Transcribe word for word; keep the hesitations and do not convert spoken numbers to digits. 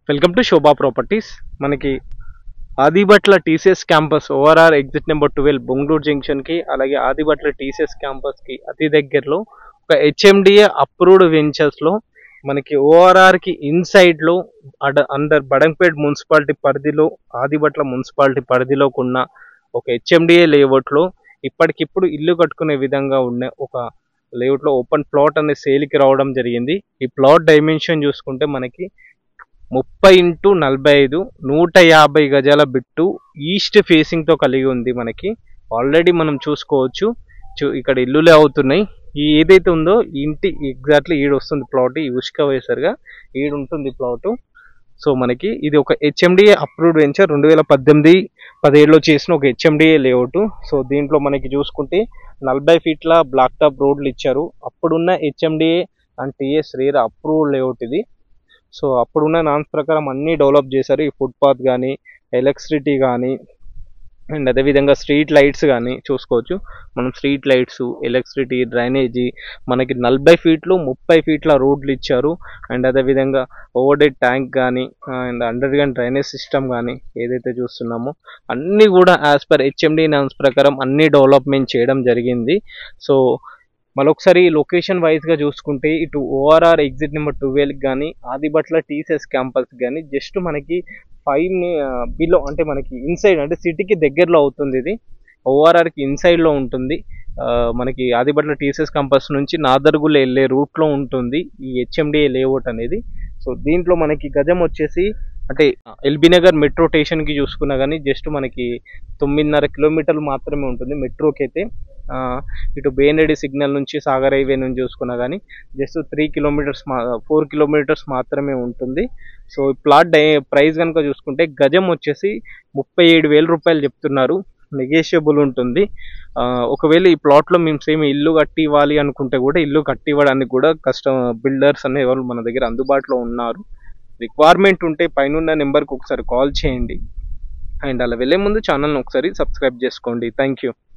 Welcome to Sobha properties. మనకి Adibatla TCS campus ORR exit number twelve Bongulur జంక్షన్కి, అలాగే ఆదిబట్ల టీసీఎస్ క్యాంపస్కి అతి దగ్గరలో ఒక హెచ్ఎండిఏ అప్రూవ్డ్ వెంచర్స్లో మనకి ఓఆర్ఆర్కి ఇన్సైడ్లో అడ అండర్ బడంపేట్ మున్సిపాలిటీ పరిధిలో, ఆదిబట్ల మున్సిపాలిటీ పరిధిలోకి ఉన్న ఒక హెచ్ఎండిఏ లేఅవుట్లో ఇప్పటికిప్పుడు ఇల్లు కట్టుకునే విధంగా ఉన్న ఒక లేఅవుట్లో ఓపెన్ ప్లాట్ అనేది సేల్కి రావడం జరిగింది. ఈ ప్లాట్ డైమెన్షన్ చూసుకుంటే మనకి ముప్పై ఇంటూ నలభై ఐదు నూట యాభై గజాల బిట్టు ఈస్ట్ ఫేసింగ్తో కలిగి ఉంది. మనకి ఆల్రెడీ మనం చూసుకోవచ్చు, ఇక్కడ ఇల్లులే అవుతున్నాయి. ఈ ఏదైతే ఉందో ఇంటి ఎగ్జాక్ట్లీ ఈడు వస్తుంది ప్లాట్, ఈ ఉష్క వేసరిగా ఈడు ఉంటుంది ప్లాటు. సో మనకి ఇది ఒక హెచ్ఎండిఏ అప్రూవ్డ్ వెంచర్, రెండు వేల పద్దెనిమిది పదిహేడులో చేసిన ఒక హెచ్ఎండిఏ లేఅవుట్. సో దీంట్లో మనకి చూసుకుంటే నలభై ఫీట్ల బ్లాక్ టాప్ రోడ్లు ఇచ్చారు. అప్పుడున్న HMDA and TS RERA approved layout ఇది. సో అప్పుడున్న నామ్స్ ప్రకారం అన్నీ డెవలప్ చేశారు. ఈ ఫుట్పాత్ కానీ, ఎలక్ట్రిసిటీ కానీ, అండ్ అదేవిధంగా స్ట్రీట్ లైట్స్ కానీ చూసుకోవచ్చు మనం. స్ట్రీట్ లైట్స్, ఎలక్ట్రిసిటీ, డ్రైనేజీ, మనకి నలభై ఫీట్లు ముప్పై ఫీట్ల రోడ్లు ఇచ్చారు. అండ్ అదేవిధంగా ఓవర్హెడ్ ట్యాంక్ కానీ, and underground drainage system కానీ ఏదైతే చూస్తున్నామో అన్నీ కూడా యాజ్ పర్ హెచ్ఎండి నామ్స్ ప్రకారం అన్నీ డెవలప్మెంట్ చేయడం జరిగింది. సో మరొకసారి లొకేషన్ వైజ్గా చూసుకుంటే ఇటు ఓఆర్ఆర్ ఎగ్జిట్ నెంబర్ ట్వెల్వ్ కానీ, ఆదిబట్ల టీసీఎస్ క్యాంపస్ కానీ జస్ట్ మనకి ఫైవ్ బిలో అంటే మనకి ఇన్సైడ్ అంటే సిటీకి దగ్గరలో అవుతుంది. ఇది ఓఆర్ఆర్కి ఇన్సైడ్లో ఉంటుంది. మనకి ఆదిబట్ల టీసీఎస్ క్యాంపస్ నుంచి నాదర్గుల్ వెళ్ళే రూట్లో ఉంటుంది ఈ హెచ్ఎండిఏ లేఅవుట్ అనేది. సో దీంట్లో మనకి గజం వచ్చేసి అంటే ఎల్బీ నగర్ మెట్రో స్టేషన్కి చూసుకున్నా కానీ జస్ట్ మనకి తొమ్మిదిన్నర కిలోమీటర్లు మాత్రమే ఉంటుంది మెట్రోకి అయితే. ఇటు బేనెడి సిగ్నల్ నుంచి సాగర్ హైవే నుంచి చూసుకున్నా కానీ జస్ట్ త్రీ కిలోమీటర్స్ మా ఫోర్ కిలోమీటర్స్ మాత్రమే ఉంటుంది. సో ఈ ప్లాట్ డై ప్రైస్ కనుక చూసుకుంటే గజం వచ్చేసి ముప్పై ఏడు వేల రూపాయలు చెప్తున్నారు, నెగోషియబుల్ ఉంటుంది. ఒకవేళ ఈ ప్లాట్లో మేము సేమ్ ఇల్లు కట్టి ఇవ్వాలి అనుకుంటే కూడా ఇల్లు కట్టి ఇవ్వడానికి కూడా కస్టమ్ బిల్డర్స్ అనే వాళ్ళు మన దగ్గర అందుబాటులో ఉన్నారు. రిక్వైర్మెంట్ ఉంటే పైన నెంబర్కి ఒకసారి కాల్ చేయండి. అండ్ అలా వెళ్ళే ముందు ఛానల్ని ఒకసారి సబ్స్క్రైబ్ చేసుకోండి. Thank you.